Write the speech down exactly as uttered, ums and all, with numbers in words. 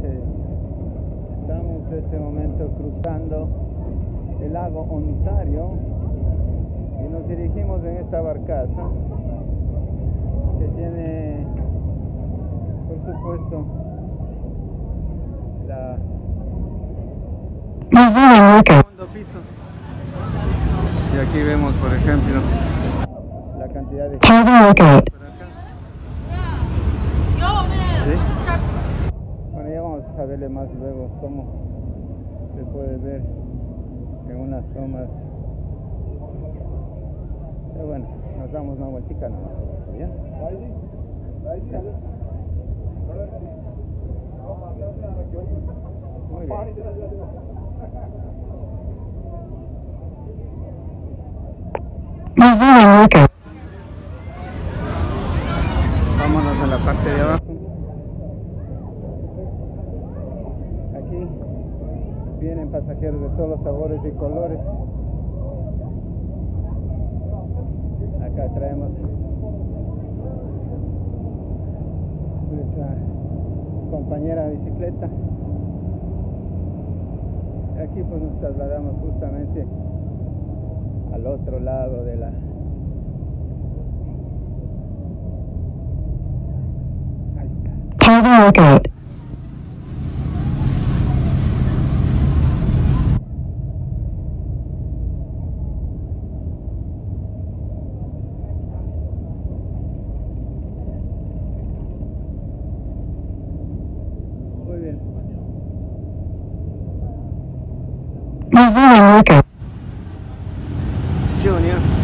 noches. Estamos en este momento cruzando el lago Ontario y nos dirigimos en esta barcaza que tiene, por supuesto, la segundo piso. Y aquí vemos, por ejemplo, la cantidad de gente por acá. ¿Sí? Bueno, ya vamos a verle más luego cómo se puede ver en unas tomas. Pero bueno, nos damos una vueltica nomás. ¿Ya? ¿Ya? Muy bien. Vámonos a la parte de abajo. Aquí vienen pasajeros de todos los sabores y colores. Acá traemos nuestra compañera de bicicleta. Aquí pues nos trasladamos justamente al otro lado de la ahí está. Muy bien. Junior.